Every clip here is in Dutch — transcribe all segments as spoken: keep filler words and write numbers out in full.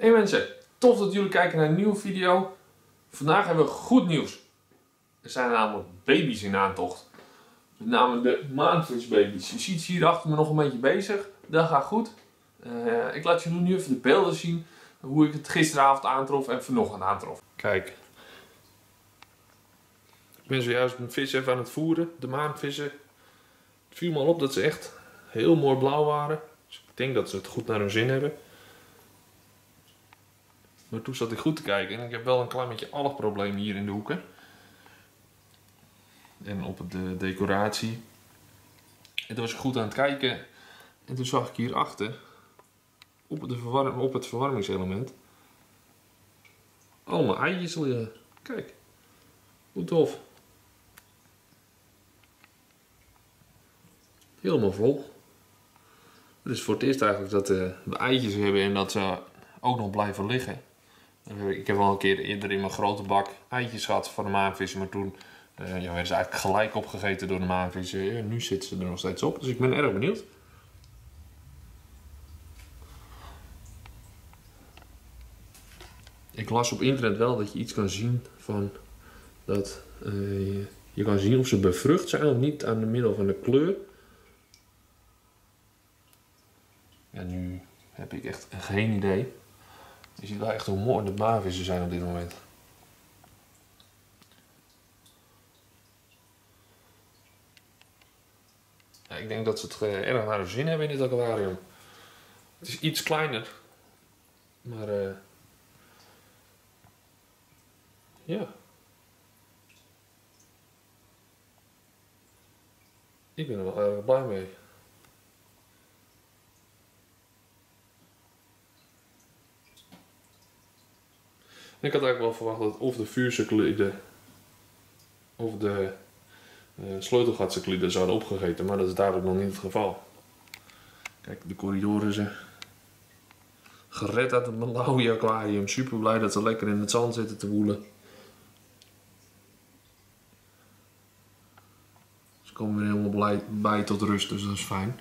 Hey mensen, tof dat jullie kijken naar een nieuwe video. Vandaag hebben we goed nieuws. Er zijn namelijk baby's in aantocht. Met name de maanvisbaby's. Je ziet ze hier achter me nog een beetje bezig. Dat gaat goed. Uh, ik laat jullie nu even de beelden zien. Hoe ik het gisteravond aantrof en vanochtend aantrof. Kijk. Ik ben zojuist mijn vis even aan het voeren. De maanvissen. Het viel me al op dat ze echt heel mooi blauw waren. Dus ik denk dat ze het goed naar hun zin hebben. Maar toen zat ik goed te kijken en ik heb wel een klein beetje algprobleem hier in de hoeken. En op de decoratie. En toen was ik goed aan het kijken. En toen zag ik hierachter, op, de verwarm, op het verwarmingselement, allemaal eitjes liggen. Kijk, hoe tof. Helemaal vol. Het is voor het eerst eigenlijk dat we eitjes hebben en dat ze ook nog blijven liggen. Ik heb wel een keer eerder in mijn grote bak eitjes gehad van de maanvissen, maar toen uh, ja, werden ze eigenlijk gelijk opgegeten door de maanvissen. Ja, nu zitten ze er nog steeds op, dus ik ben erg benieuwd. Ik las op internet wel dat je iets kan zien van dat uh, je, je kan zien of ze bevrucht zijn of niet aan de middel van de kleur. Ja, nu heb ik echt geen idee. Je ziet wel echt hoe mooi de maanvissen zijn op dit moment. Ja, ik denk dat ze het uh, erg naar hun zin hebben in dit aquarium. Het is iets kleiner. Maar uh, ja. Ik ben er wel erg blij mee. Ik had eigenlijk wel verwacht dat of de vuurcycliden of de uh, sleutelgatcycliden zouden opgegeten, maar dat is duidelijk nog niet het geval. Kijk, de corridoren zijn gered uit het Malawi aquarium. Super blij dat ze lekker in het zand zitten te woelen. Ze komen weer helemaal blij bij tot rust, dus dat is fijn.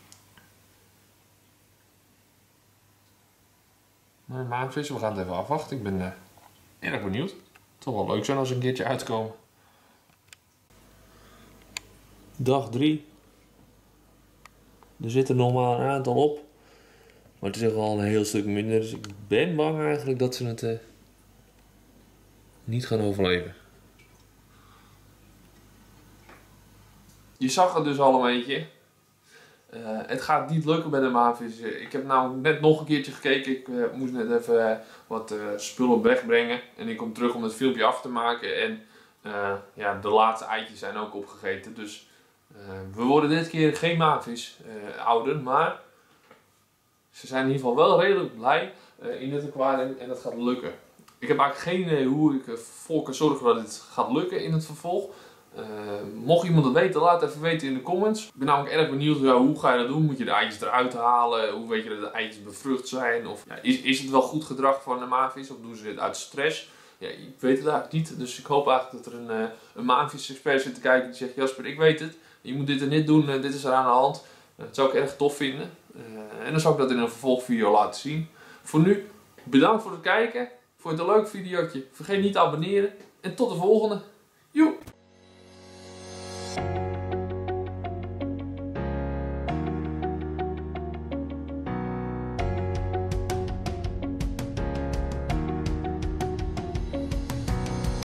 Maar maanvissen, we gaan het even afwachten. Ik ben uh, erg benieuwd. Het zal wel leuk zijn als ze een keertje uitkomen. Dag drie. Er zitten nog maar een aantal op. Maar het is echt wel een heel stuk minder. Dus ik ben bang eigenlijk dat ze het uh, niet gaan overleven. Je zag het dus al een beetje. Uh, het gaat niet lukken met de maanvissen. Ik heb nou net nog een keertje gekeken. Ik uh, moest net even uh, wat uh, spullen wegbrengen. En ik kom terug om het filmpje af te maken. En uh, ja, de laatste eitjes zijn ook opgegeten. Dus uh, we worden dit keer geen maanvis uh, ouder. Maar ze zijn in ieder geval wel redelijk blij uh, in dit aquarium. En dat gaat lukken. Ik heb eigenlijk geen idee hoe ik ervoor kan zorgen dat het gaat lukken in het vervolg. Uh, mocht iemand het weten, laat het even weten in de comments. Ik ben namelijk erg benieuwd, ja, hoe ga je dat doen? Moet je de eitjes eruit halen? Hoe weet je dat de eitjes bevrucht zijn? Of ja, is, is het wel goed gedrag van de maanvis? Of doen ze dit uit stress? Ja, ik weet het eigenlijk niet. Dus ik hoop eigenlijk dat er een, uh, een maanvis-expert zit te kijken die zegt: Jasper, ik weet het. Je moet dit en dit doen en dit is er aan de hand. Uh, dat zou ik erg tof vinden. Uh, en dan zou ik dat in een vervolgvideo laten zien. Voor nu, bedankt voor het kijken. Vond je het een leuk videootje? Vergeet niet te abonneren. En tot de volgende!